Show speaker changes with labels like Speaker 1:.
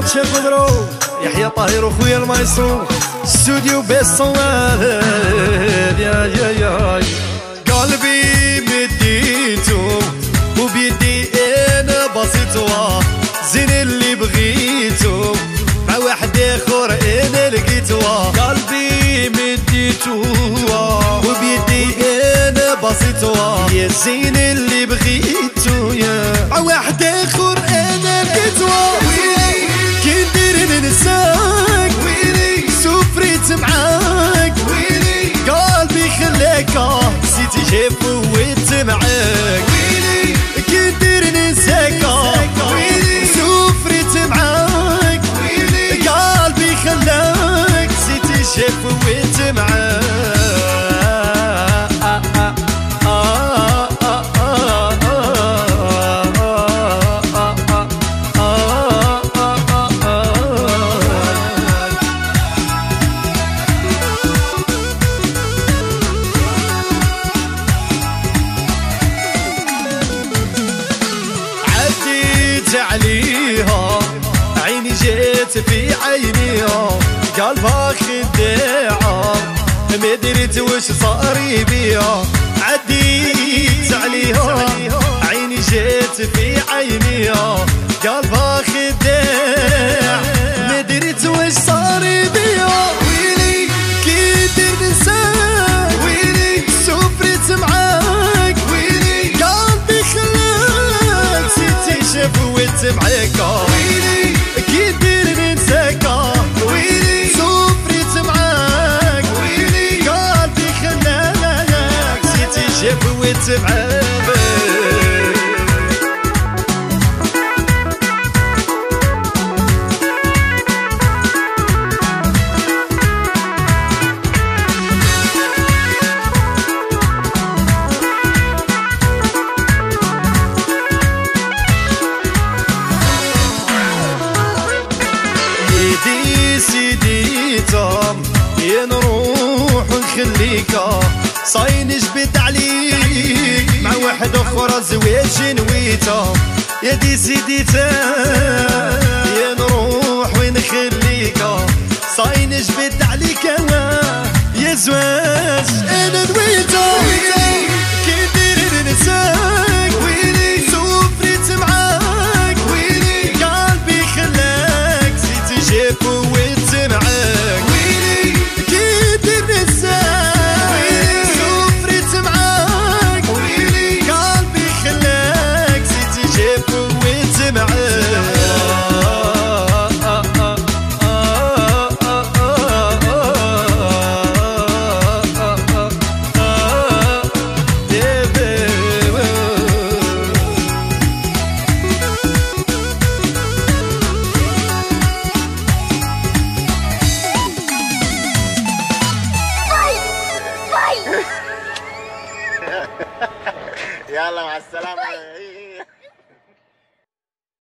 Speaker 1: شيخ مبروك يحيى طاهر وخويا المايسترو استوديو بالصواب يا قلبي مديتو وبيدي انا بسيطو زين اللي بغيتو مع واحد اخر انا لقيتو قلبي مديتو وبيدي انا بسيطو يا زين اللي بغيتو يا مع واحد اخر انا لقيتو كي ندير ننساك سفريت معاك قلبي خلاك نسيت جيب فوت معاك كي ندير ننساك سفريت معاك قلبي خلاك نسيت جيب فوت معاك عليها عيني جيت في عينيها قلبها خداعة ما دريت وش صار بيها عديت عليها عيني جيت في عينيها قلبها خداع ما دريت وش صار بيها ويلي كي دير ننساك ويلي سفرت معاك ويلي قلبي خلاك نسيت شفوت معاك ويلي كي دير ننساك ويلي سفرت معاك ويلي قلبي خلاك نسيت شفوت معاك سيديتا يا نروح ونخليكا صاي نجبد عليك مع واحد اخرى زواج نويتا يا دي سيديتا يا نروح ونخليكا صاي نجبد عليك يا زواج انا نويتا كي دير ننساك ويلي سفرت معاك ويلي قلبي خلاك زيت جيب معاك ويلي كي دير ننساك ويلي سفرت معاك ويلي قلبي خلاك زيت جيب فوت معاك
Speaker 2: يلا مع السلامة.